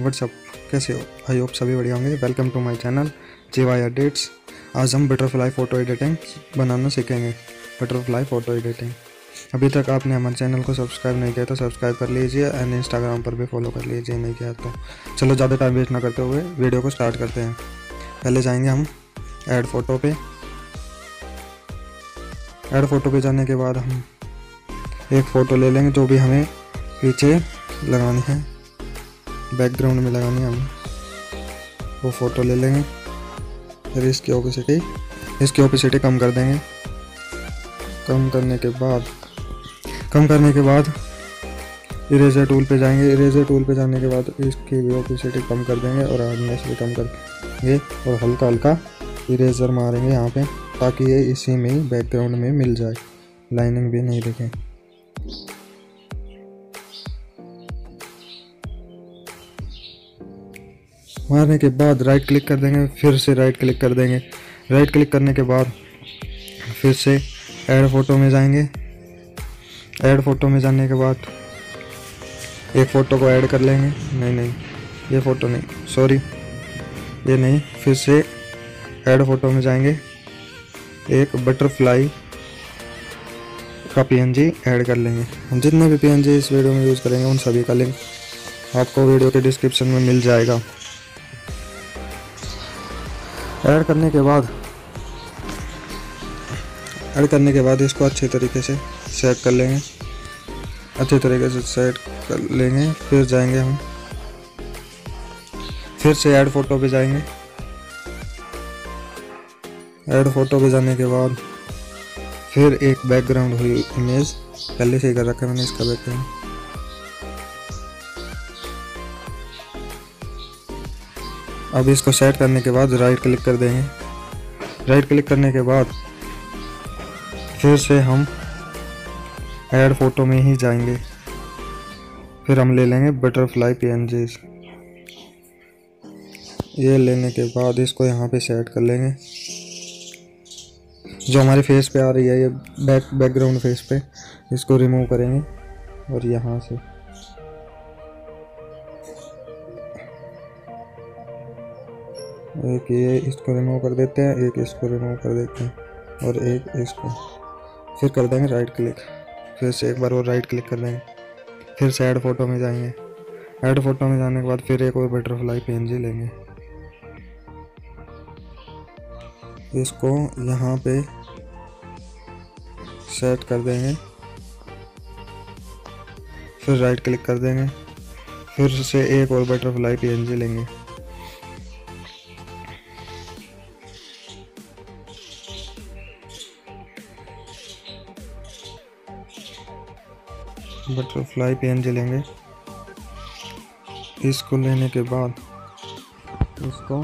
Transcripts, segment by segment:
WhatsApp, कैसे हो? I hope सभी बढ़िया होंगे। Welcome to my channel JY edits. आज हम बटरफ्लाई फ़ोटो एडिटिंग बनाना सीखेंगे। Butterfly photo editing. अभी तक आपने हमारे चैनल को सब्सक्राइब नहीं किया तो सब्सक्राइब कर लीजिए एंड इंस्टाग्राम पर भी फॉलो कर लीजिए नहीं किया तो। चलो ज़्यादा टाइम वेस्ट ना करते हुए वीडियो को स्टार्ट करते हैं। पहले जाएंगे हम ऐड फ़ोटो पे। ऐड फ़ोटो पे जाने के बाद हम एक फ़ोटो ले लेंगे जो भी हमें पीछे लगानी है, बैकग्राउंड में लगानी है हमें, वो फ़ोटो ले लेंगे। फिर इसकी ओपेसिटी कम कर देंगे। कम करने के बाद इरेजर टूल पे जाएंगे। इरेजर टूल पे जाने के बाद इसकी भी ओपेसिटी कम कर देंगे और हार्डनेस भी कम कर देंगे और हल्का हल्का इरेजर मारेंगे यहाँ पे, ताकि ये इसी में ही बैकग्राउंड में मिल जाए, लाइनिंग भी नहीं दिखे। मारने के बाद राइट क्लिक कर देंगे, फिर से राइट क्लिक कर देंगे। राइट क्लिक करने के बाद फिर से ऐड फ़ोटो में जाएंगे। ऐड फ़ोटो में जाने के बाद एक फ़ोटो को ऐड कर लेंगे। नहीं, ये फ़ोटो नहीं, सॉरी ये नहीं। फिर से ऐड फ़ोटो में जाएंगे, एक बटरफ्लाई का PNG ऐड कर लेंगे। हम जितने भी PNG इस वीडियो में यूज़ करेंगे उन सभी का लिंक आपको वीडियो के डिस्क्रिप्शन में मिल जाएगा। ऐड करने के बाद इसको अच्छे तरीके से सेट कर लेंगे। फिर जाएंगे हम फिर से ऐड फ़ोटो पे जाएंगे। ऐड फ़ोटो पे जाने के बाद फिर एक बैकग्राउंड हुई इमेज पहले से ही कर रखा है मैंने इसका बैकग्राउंड। अब इसको सेट करने के बाद राइट क्लिक कर देंगे। राइट क्लिक करने के बाद फिर से हम ऐड फ़ोटो में ही जाएंगे। फिर हम ले लेंगे बटरफ्लाई PNGs। ये लेने के बाद इसको यहाँ पे सेट कर लेंगे। जो हमारे फेस पे आ रही है ये बैकग्राउंड फेस पे, इसको रिमूव करेंगे और यहाँ से एक ये इसको रिमूव कर देते हैं, एक इसको रिमूव कर देते हैं और एक इसको। फिर कर देंगे राइट क्लिक, फिर से एक बार और राइट क्लिक कर देंगे। फिर से ऐड फ़ोटो में जाएंगे। ऐड फ़ोटो में जाने के बाद फिर एक और बटरफ्लाई PNG लेंगे। इसको यहाँ पे सेट कर देंगे। फिर राइट क्लिक कर देंगे। फिर से एक और बटरफ्लाई PNG लेंगे। बटरफ्लाई PNG लेंगे। इसको लेने के बाद इसको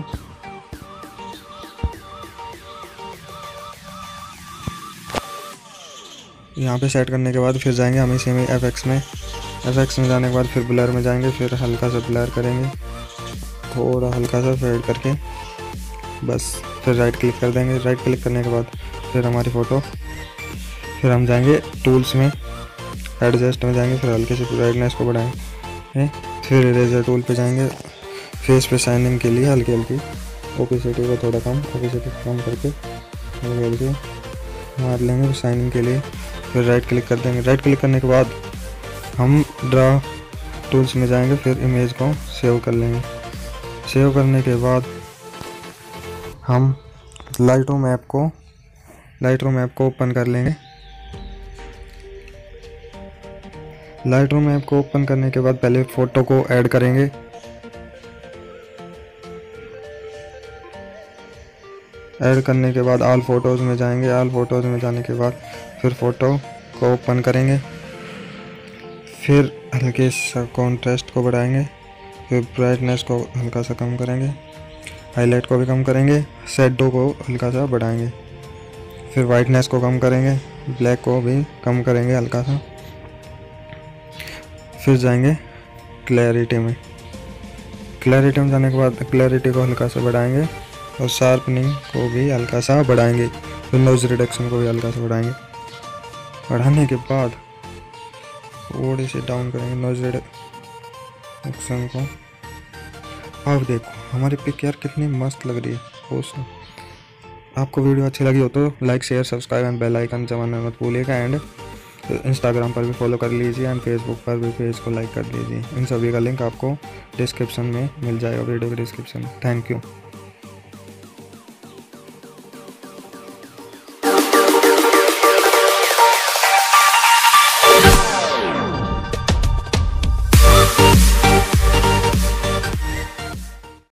यहाँ पे सेट करने के बाद फिर जाएंगे हम इसी में FX में जाने के बाद फिर ब्लर में जाएंगे। फिर हल्का सा ब्लर करेंगे, थोड़ा हल्का सा फेड करके बस। फिर राइट क्लिक कर देंगे। राइट क्लिक करने के बाद फिर हमारी फ़ोटो, फिर हम जाएंगे टूल्स में, एडजस्ट में जाएंगे। फिर हल्के से ब्राइटनेस को बढ़ाएंगे। फिर इरेजर टूल पे जाएंगे। फेस पे शाइनिंग के लिए हल्की ओपेसिटी को थोड़ा कम करके हल्के मार लेंगे शाइनिंग के लिए। फिर राइट क्लिक कर देंगे। राइट क्लिक करने के बाद हम ड्रा टूल्स में जाएंगे। फिर इमेज को सेव कर लेंगे। सेव करने के बाद हम लाइटरूम ऐप को ओपन कर लेंगे। लाइटरूम ऐप को ओपन करने के बाद पहले फ़ोटो को ऐड करेंगे। ऐड करने के बाद ऑल फोटोज़ में जाएंगे। ऑल फोटोज़ में जाने के बाद फिर फ़ोटो को ओपन करेंगे। फिर हल्के सा कॉन्ट्रास्ट को बढ़ाएंगे। फिर ब्राइटनेस को हल्का सा कम करेंगे, हाईलाइट को भी कम करेंगे, शैडो को हल्का सा बढ़ाएंगे। फिर वाइटनेस को कम करेंगे, ब्लैक को भी कम करेंगे हल्का सा। फिर जाएंगे क्लैरिटी में जाने के बाद क्लैरिटी को हल्का सा बढ़ाएंगे और शार्पनिंग को भी हल्का सा बढ़ाएंगे। फिर नॉइज़ रिडक्शन को भी हल्का सा बढ़ाएंगे। बढ़ाने के बाद थोड़ी सी डाउन करेंगे नॉइज़ रिडक्शन को। अब देखो हमारी पिक यार कितनी मस्त लग रही है। ओसम। आपको वीडियो अच्छी लगी हो तो like share subscribe and bell icon दबाना मत भूलिएगा। एंड इंस्टाग्राम पर भी फॉलो कर लीजिए एंड फेसबुक पर भी पेज को लाइक कर लीजिए। इन सभी का लिंक आपको डिस्क्रिप्शन में मिल जाएगा, वीडियो के डिस्क्रिप्शन में। Thank you.